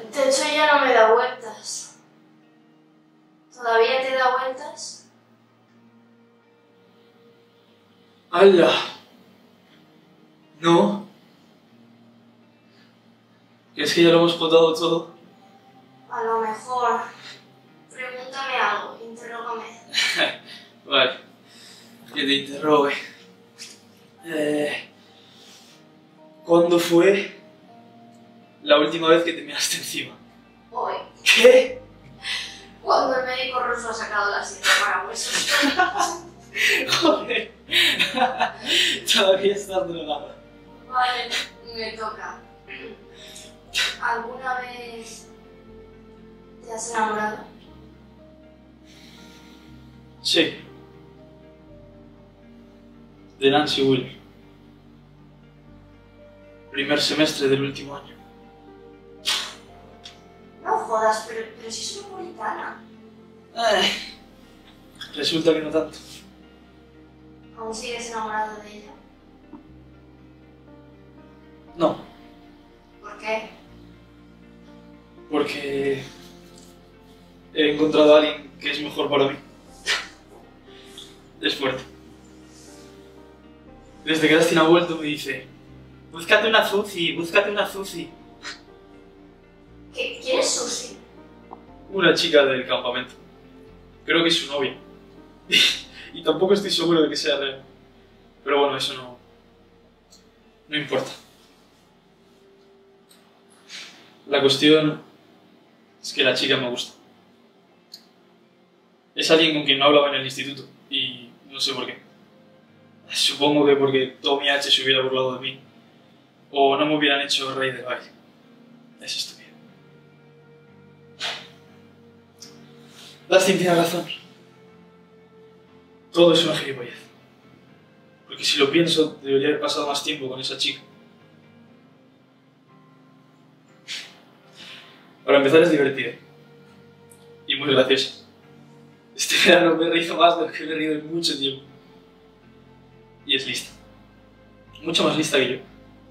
El techo ya no me da vueltas. ¿Todavía te da vueltas? ¡Hala! No. ¿Es que ya lo hemos contado todo? A lo mejor. Pregúntame algo, interrógame. Vale. Que te interrogue. ¿Cuándo fue la última vez que te miraste encima? Hoy, ¿Qué? cuando el médico ruso ha sacado la silla para huesos. Joder. Todavía estás drogada. Vale, me toca. ¿Alguna vez te has enamorado? Sí. De Nancy Wheeler. Primer semestre del último año. No jodas, pero si soy puritana. Resulta que no tanto. ¿Aún sigues enamorado de ella? No, ¿Por qué? porque he encontrado a alguien que es mejor para mí. Es fuerte. Desde que Dustin ha vuelto me dice: búscate una Susi, búscate una Susi. ¿Quién es Susi? Una chica del campamento. Creo que es su novia. Y tampoco estoy seguro de que sea real. Pero bueno, eso no importa. La cuestión es que la chica me gusta. Es alguien con quien no hablaba en el instituto y no sé por qué. Supongo que porque Tommy H se hubiera burlado de mí o no me hubieran hecho rey del baile. Es estúpido. Dustin tiene razón. Todo es una gilipollez. Porque si lo pienso, debería haber pasado más tiempo con esa chica. Para empezar, es divertida. Y muy graciosa. Este verano me he reído más de lo que me he reído en mucho tiempo. Y es lista. Mucho más lista que yo.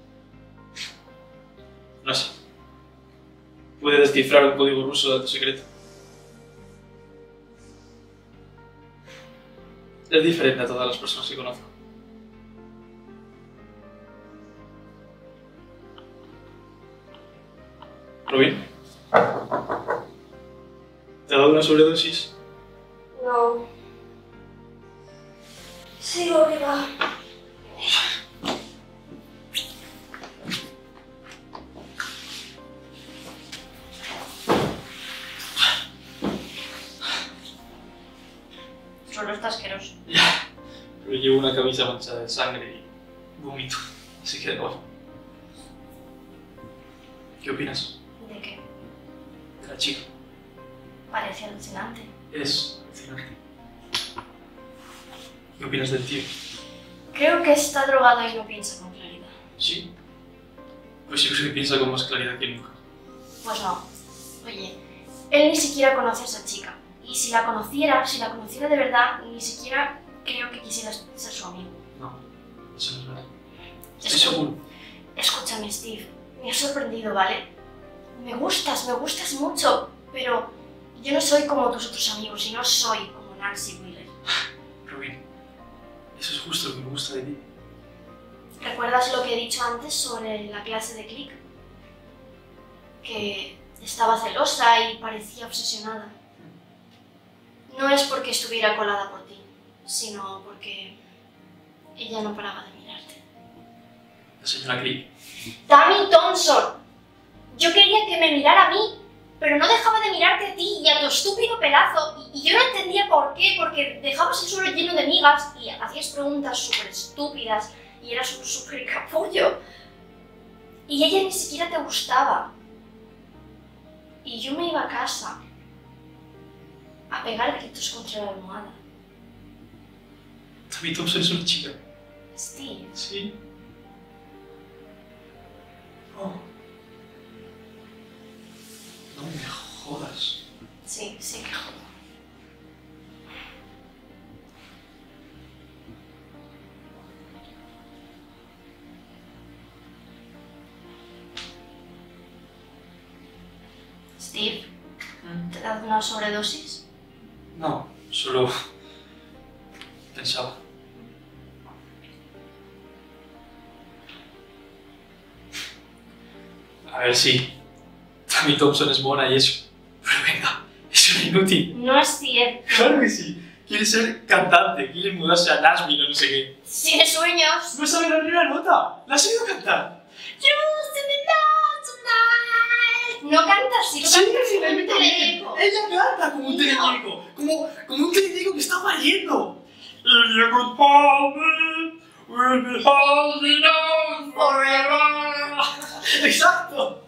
No sé. Puede descifrar un código ruso de alto secreto. Es diferente a todas las personas que conozco. ¿Robin? ¿Te ha dado una sobredosis? No. Sigo viva. Solo está asqueroso. Ya. Pero llevo una camisa manchada de sangre y vómito. Así que de nuevo. ¿Qué opinas? ¿De qué? De la chica. Parece alucinante. Es alucinante. ¿Qué opinas del tío? Creo que está drogado y no piensa con claridad. ¿Sí? Pues yo creo que piensa con más claridad que nunca. Pues no. Oye, él ni siquiera conoce a esa chica. Y si la conociera de verdad, ni siquiera creo que quisiera ser su amigo. No, eso no es verdad. Estoy seguro. Escúchame, Steve. Me has sorprendido, ¿vale? Me gustas mucho, pero yo no soy como tus otros amigos y no soy como Nancy Wheeler. Robin, eso es justo lo que me gusta de ti. ¿Recuerdas lo que he dicho antes sobre la clase de Click? Que estaba celosa y parecía obsesionada. No es porque estuviera colada por ti, sino porque ella no paraba de mirarte. La señora Click. ¡Tammy Thompson! Yo quería que me mirara a mí, pero no dejaba de mirarte a ti y a tu estúpido pelazo. Y yo no entendía por qué, porque dejabas el suelo lleno de migas y hacías preguntas súper estúpidas y eras un súper capullo. Y ella ni siquiera te gustaba. Y yo me iba a casa a pegar gritos contra la almohada. Tammy Thompson es una chica. Steve. Sí. Oh. No me jodas. Sí, sí que jodo. Steve, ¿te he dado una sobredosis? No, solo pensaba. A ver, sí, Tammy Thompson es buena y eso, pero venga, es una inútil. No es cierto. Claro que sí, quiere ser cantante, quiere mudarse a Nashville o no sé qué. Tiene sueños. No sabe la primera nota, la has oído cantar. No canta así, Sí, canta sí, como un teleñeco. ella canta como un teleñeco, como un teleñeco que está pariendo. If you could hold me, we'll be holding on forever. Exacto.